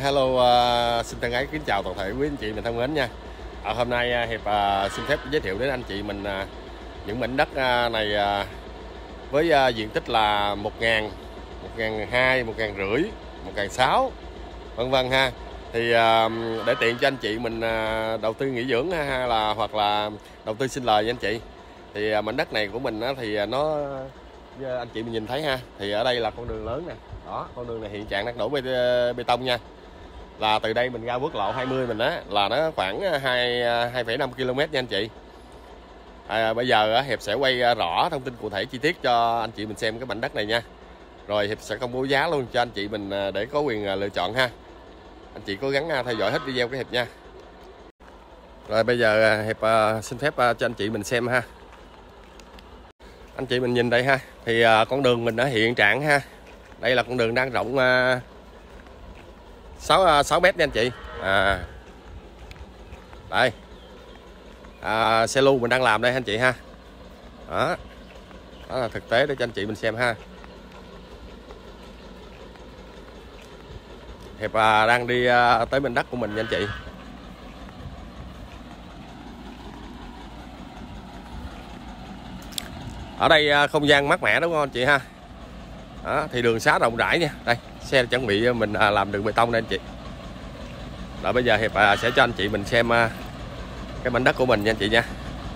Hello, xin thân ái kính chào toàn thể quý anh chị mình thân mến nha. Hôm nay Hiệp xin phép giới thiệu đến anh chị mình những mảnh đất này với diện tích là 1.000, 1.200, 1.500, 1.600 vân vân ha. Thì để tiện cho anh chị mình đầu tư nghỉ dưỡng hay là hoặc là đầu tư sinh lời với anh chị, thì mảnh đất này của mình thì nó anh chị mình nhìn thấy ha, thì ở đây là con đường lớn nè. Đó, con đường này hiện trạng đang đổ bê tông nha. Là từ đây mình ra quốc lộ 20 mình á là nó khoảng 2,5 km nha anh chị. Bây giờ Hiệp sẽ quay rõ thông tin cụ thể chi tiết cho anh chị mình xem cái mảnh đất này nha. Rồi Hiệp sẽ công bố giá luôn cho anh chị mình để có quyền lựa chọn ha. Anh chị cố gắng theo dõi hết video của Hiệp nha. Rồi bây giờ Hiệp xin phép cho anh chị mình xem ha. Anh chị mình nhìn đây ha, thì con đường mình đã hiện trạng ha. Đây là con đường đang rộng 6 mét nha anh chị. Đây xe lu mình đang làm đây anh chị ha. Đó là thực tế để cho anh chị mình xem ha. Hiệp đang đi tới mảnh đất của mình nha anh chị. Ở đây không gian mát mẻ đúng không anh chị ha. Đó, thì đường xá rộng rãi nha. Đây xe chuẩn bị mình làm đường bê tông đây anh chị. Rồi bây giờ Hiệp sẽ cho anh chị mình xem cái mảnh đất của mình nha anh chị nha.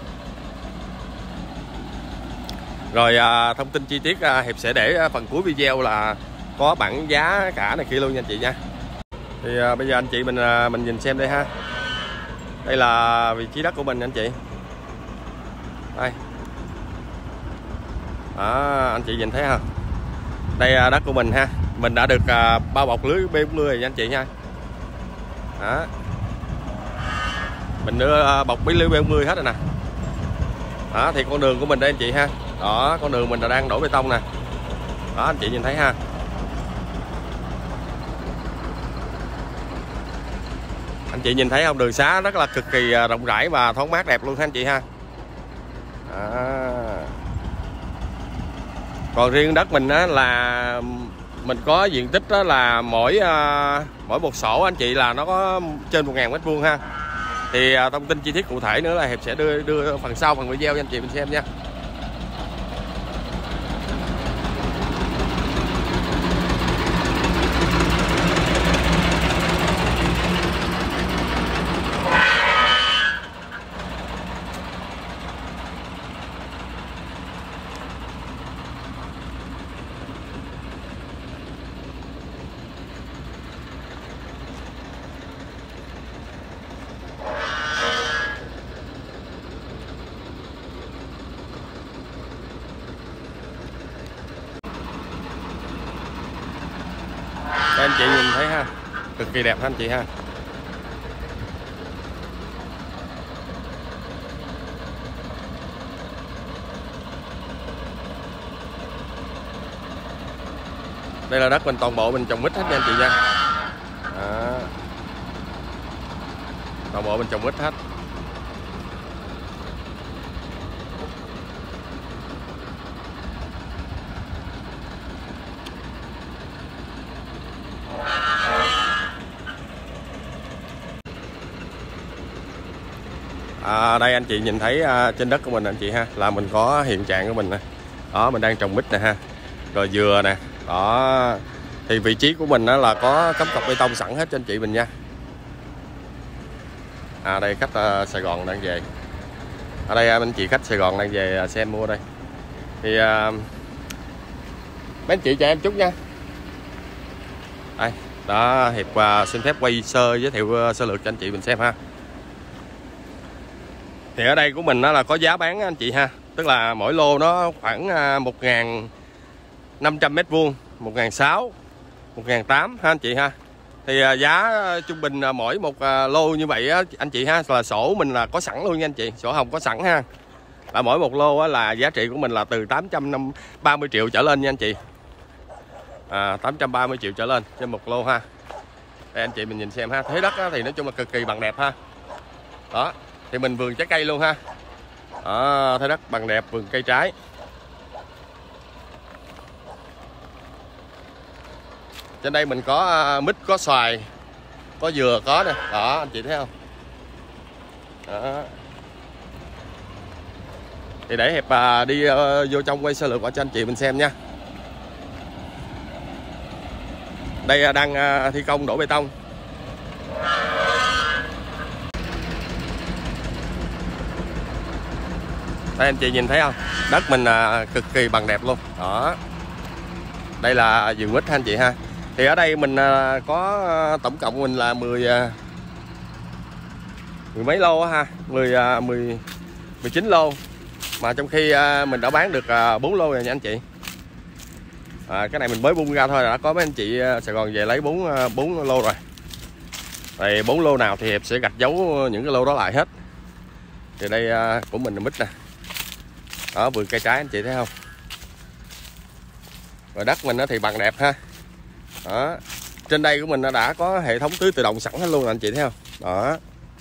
Rồi thông tin chi tiết Hiệp sẽ để phần cuối video là có bảng giá cả này kia luôn nha anh chị nha. Thì bây giờ anh chị mình nhìn xem đây ha. Đây là vị trí đất của mình anh chị. Đây. Đó, anh chị nhìn thấy không? Đây đất của mình ha. Mình đã được bao bọc lưới B40 rồi nha anh chị nha. Đó. Mình đưa bọc bí lưới B40 hết rồi nè. Đó thì con đường của mình đây anh chị ha. Đó, con đường mình là đang đổ bê tông nè. Đó anh chị nhìn thấy ha. Anh chị nhìn thấy không? Đường xá rất là cực kỳ rộng rãi và thoáng mát đẹp luôn ha anh chị ha. Còn riêng đất mình á, là mình có diện tích đó là mỗi một sổ anh chị là nó có trên 1.000 m² ha. Thì thông tin chi tiết cụ thể nữa là Hiệp sẽ đưa phần sau phần video cho anh chị mình xem nha. Đây anh chị nhìn thấy ha, cực kỳ đẹp ha anh chị ha. Đây là đất mình toàn bộ mình trồng mít hết nha anh chị nha. Đó. Toàn bộ mình trồng mít hết. Đây anh chị nhìn thấy trên đất của mình anh chị ha, là mình có hiện trạng của mình nè. Đó mình đang trồng mít nè ha. Rồi dừa nè. Đó. Thì vị trí của mình đó là có cắm cọc bê tông sẵn hết cho anh chị mình nha. Đây khách Sài Gòn đang về. Ở đây anh chị khách Sài Gòn đang về xem mua đây. Thì mấy anh chị cho em chút nha. Đây, đó Hiệp xin phép quay giới thiệu sơ lược cho anh chị mình xem ha. Thì ở đây của mình nó là có giá bán anh chị ha. Tức là mỗi lô nó khoảng 1.500 m², 1.600, 1.800 ha anh chị ha. Thì giá trung bình mỗi một lô như vậy á, anh chị ha, là sổ mình là có sẵn luôn nha anh chị. Sổ hồng có sẵn ha. Là mỗi một lô á, là giá trị của mình là từ 830 triệu trở lên nha anh chị. 830 triệu trở lên trên một lô ha. Đây anh chị mình nhìn xem ha. Thế đất á, thì nói chung là cực kỳ bằng đẹp ha. Đó. Thì mình vườn trái cây luôn ha. Đó, thế đất bằng đẹp, vườn cây trái. Trên đây mình có mít, có xoài, có dừa có nè, đó anh chị thấy không? Đó. Thì để Hiệp đi vô trong quay sơ lược qua cho anh chị mình xem nha. Đây đang thi công đổ bê tông. Đây anh chị nhìn thấy không? Đất mình cực kỳ bằng đẹp luôn. Đó. Đây là vườn mít ha anh chị ha. Thì ở đây mình có tổng cộng mình là mười mấy lô ha, 19 lô. Mà trong khi mình đã bán được 4 lô rồi nha anh chị. Cái này mình mới bung ra thôi là đã có mấy anh chị Sài Gòn về lấy 4 lô rồi. Thì 4 lô nào thì Hiệp sẽ gạch dấu những cái lô đó lại hết. Thì đây của mình là mít nè. Đó, vườn cây trái anh chị thấy không? Rồi đất mình thì bằng đẹp ha. Đó. Trên đây của mình đã có hệ thống tưới tự động sẵn hết luôn anh chị thấy không? Đó.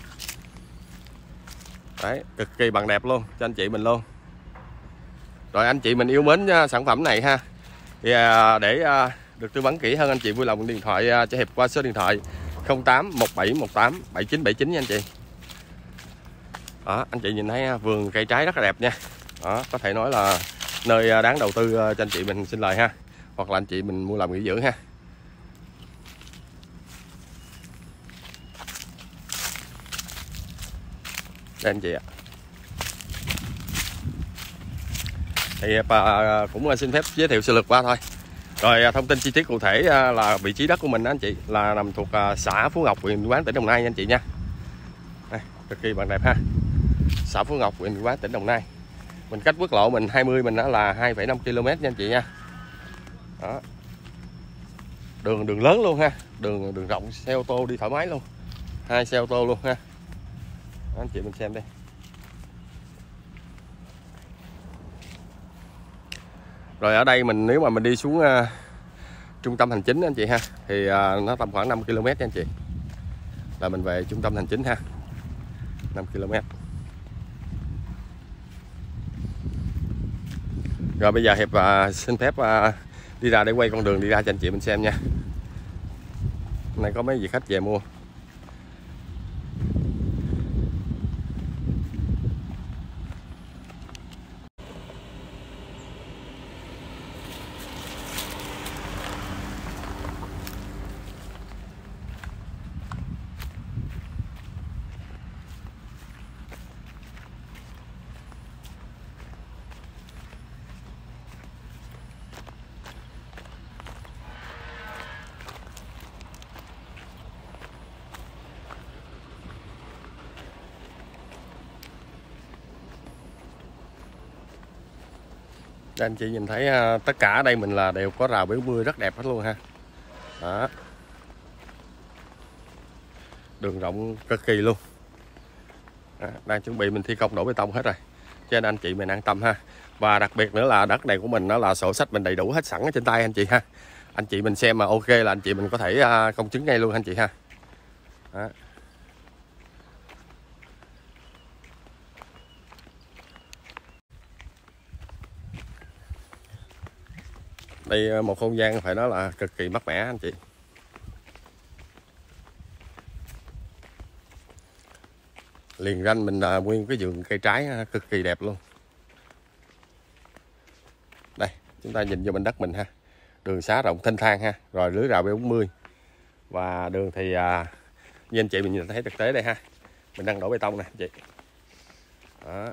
Đấy, cực kỳ bằng đẹp luôn cho anh chị mình luôn. Rồi anh chị mình yêu mến sản phẩm này ha. Thì để được tư vấn kỹ hơn anh chị vui lòng điện thoại cho Hiệp qua số điện thoại 08 1718 7979 nha anh chị. Đó, anh chị nhìn thấy vườn cây trái rất là đẹp nha. Đó, có thể nói là nơi đáng đầu tư cho anh chị mình xin lời ha. Hoặc là anh chị mình mua làm nghỉ dưỡng ha. Đây anh chị ạ. Thì cũng xin phép giới thiệu sơ lược qua thôi. Rồi thông tin chi tiết cụ thể là vị trí đất của mình đó anh chị, là nằm thuộc xã Phú Ngọc, huyện Định Quán, tỉnh Đồng Nai nha anh chị nha. Đây, cực kỳ bằng đẹp ha. Xã Phú Ngọc, huyện Định Quán, tỉnh Đồng Nai. Mình cách quốc lộ mình 20 mình đó là 2,5 km nha anh chị nha. Đó. Đường lớn luôn ha, đường rộng, xe ô tô đi thoải mái luôn. 2 xe ô tô luôn ha. Đó, anh chị mình xem đây. Rồi ở đây mình nếu mà mình đi xuống trung tâm hành chính anh chị ha, thì nó tầm khoảng 5 km nha anh chị. Là mình về trung tâm hành chính ha. 5 km. Rồi bây giờ Hiệp xin phép đi ra để quay con đường đi ra cho anh chị mình xem nha. Hôm nay có mấy vị khách về mua. Đây anh chị nhìn thấy tất cả ở đây mình là đều có rào béo mưa rất đẹp hết luôn ha. Đó. Đường rộng cực kỳ luôn. Đó, đang chuẩn bị mình thi công đổ bê tông hết rồi. Cho nên anh chị mình an tâm ha. Và đặc biệt nữa là đất này của mình nó là sổ sách mình đầy đủ hết sẵn ở trên tay anh chị ha. Anh chị mình xem mà ok là anh chị mình có thể công chứng ngay luôn anh chị ha. Đó. Đây một không gian phải nói là cực kỳ mát mẻ anh chị. Liền ranh mình là nguyên cái vườn cây trái cực kỳ đẹp luôn. Đây, chúng ta nhìn vô bên đất mình ha. Đường xá rộng thênh thang ha, rồi lưới rào B40. Và đường thì như anh chị mình nhìn thấy thực tế đây ha. Mình đang đổ bê tông nè anh chị. Đó.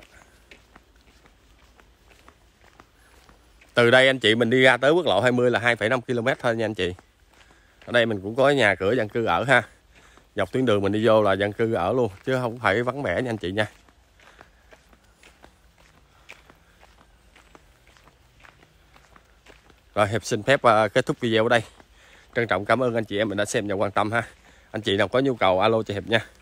Từ đây anh chị mình đi ra tới quốc lộ 20 là 2,5 km thôi nha anh chị. Ở đây mình cũng có nhà cửa dân cư ở ha. Dọc tuyến đường mình đi vô là dân cư ở luôn, chứ không phải vắng vẻ nha anh chị nha. Rồi Hiệp xin phép kết thúc video ở đây. Trân trọng cảm ơn anh chị em mình đã xem và quan tâm ha. Anh chị nào có nhu cầu alo cho Hiệp nha.